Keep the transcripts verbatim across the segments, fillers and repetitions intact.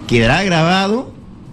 quedará grabado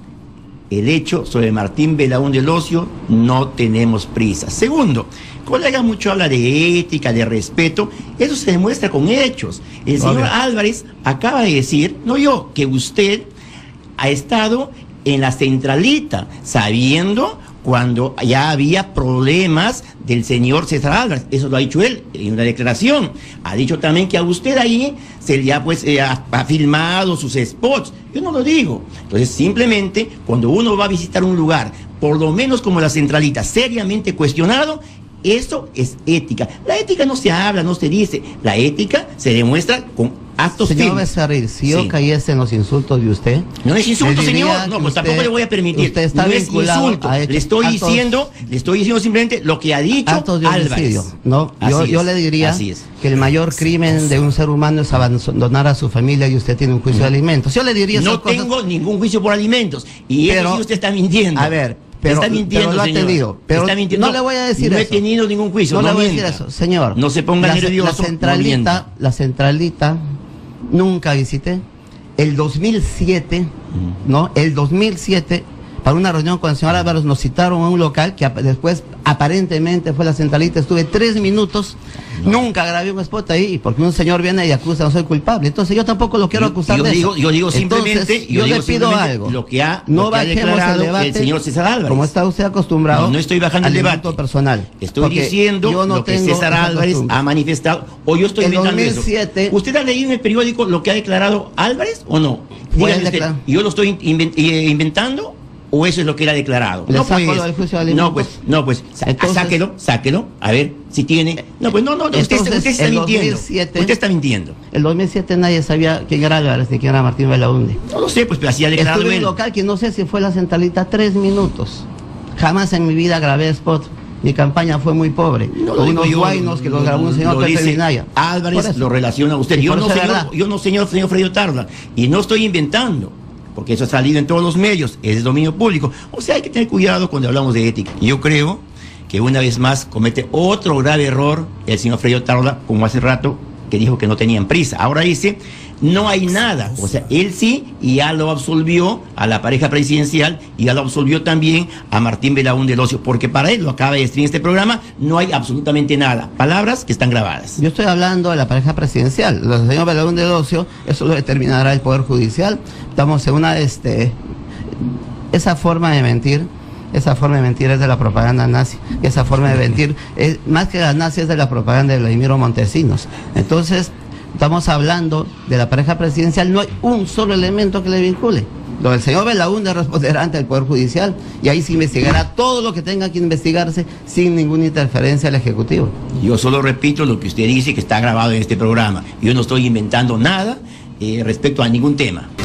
el hecho sobre Martín Belaúnde Locio, no tenemos prisa. Segundo, colega mucho habla de ética, de respeto, eso se demuestra con hechos. El señor Obvio. Álvarez acaba de decir, no yo, que usted ha estado en la centralita, sabiendo cuando ya había problemas del señor César Álvarez. Eso lo ha dicho él en una declaración. Ha dicho también que a usted ahí se le ha, pues, eh, ha, ha filmado sus spots. Yo no lo digo. Entonces, simplemente, cuando uno va a visitar un lugar, por lo menos como la centralita, seriamente cuestionado, eso es ética. La ética no se habla, no se dice. La ética se demuestra con actos Señor firmes. Becerril, si yo Sí. cayese en los insultos de usted... No es insulto, le diría señor. No, pues usted- tampoco le voy a permitir. Usted está no es vinculado insulto. a hechos- Le estoy actos- diciendo, le estoy diciendo simplemente lo que ha dicho actos de Álvarez. homicidio. No, yo, Así yo es, le diría así es. que el mayor crimen de un ser humano es abandonar a su familia y usted tiene un juicio de alimentos. Yo le diría esas No cosas- tengo ningún juicio por alimentos. Y Pero- eso sí usted está mintiendo. A ver, pero, está mintiendo, pero lo ha señor. tenido. Pero Está mintiendo. no le voy a decir no eso. No he tenido ningún juicio. No, No, le voy a mienta. decir eso, señor. No se ponga la, nervioso. La centralita, no mienta. la centralita, nunca visité. El dos mil siete, Mm. ¿no? El dos mil siete, para una reunión con el señor Álvarez, nos citaron a un local que ap- después aparentemente fue la centralita. Estuve tres minutos, No. nunca grabé un spot ahí, porque un señor viene y acusa, no soy culpable. Entonces yo tampoco lo quiero Yo- acusar yo de digo- eso. yo digo simplemente- Entonces, yo yo, digo le pido simplemente algo. lo que ha- no lo que ha bajemos declarado el debate, el señor César Álvarez. como está usted acostumbrado. No, no estoy bajando al el debate. insulto personal. Estoy Porque diciendo yo no lo que tengo César esa Álvarez costumbre. ha manifestado, o yo estoy En inventando dos mil siete eso. ¿Usted ha leído en el periódico lo que ha declarado Álvarez o no? Fue Dígame el usted, declar- ¿yo lo estoy inven- eh, inventando o eso es lo que él ha declarado? ¿Le no, saco pues, lo del juicio de no, alimentos? pues, no, pues, sa- Entonces- sáquelo, sáquelo, a ver si tiene. No, pues no, no, usted, está- Entonces, usted está en mintiendo. dos mil siete Usted está mintiendo. El dos mil siete nadie sabía quién era Álvarez ni quién era Martín Belaúnde. No lo sé, pues, pero así ha declarado Estuve en él. un local que no sé si fue la centralita, tres minutos. Jamás en mi vida grabé spot. Mi campaña fue muy pobre. No lo con digo unos yo, guainos que los lo- grabó un señor lo Pepe dice Minaya. Por Álvarez eso. lo relaciona a usted. Y Yo por no, eso es señor, verdad. yo no, señor, señor Fredio Tarda. Y no estoy inventando, porque eso ha salido en todos los medios, es de dominio público. O sea, hay que tener cuidado cuando hablamos de ética. Y yo creo que una vez más comete otro grave error el señor Fredio Tarda, como hace rato que dijo que no tenían prisa. Ahora dice, no hay nada. O sea, él sí, y ya lo absolvió a la pareja presidencial, y ya lo absolvió también a Martín Belaúnde Locio, porque para él, lo acaba de decir en este programa, no hay absolutamente nada. Palabras que están grabadas. Yo estoy hablando de la pareja presidencial. Lo del señor Belaúnde Locio, eso lo determinará el Poder Judicial. Estamos en una, este, esa forma de mentir, esa forma de mentir es de la propaganda nazi. Esa forma de mentir, es, más que la nazi, es de la propaganda de Vladimiro Montesinos. Entonces, estamos hablando de la pareja presidencial, no hay un solo elemento que le vincule. Lo del señor Belaúnde responderá ante el Poder Judicial y ahí se investigará todo lo que tenga que investigarse sin ninguna interferencia del Ejecutivo. Yo solo repito lo que usted dice que está grabado en este programa. Yo no estoy inventando nada eh, respecto a ningún tema.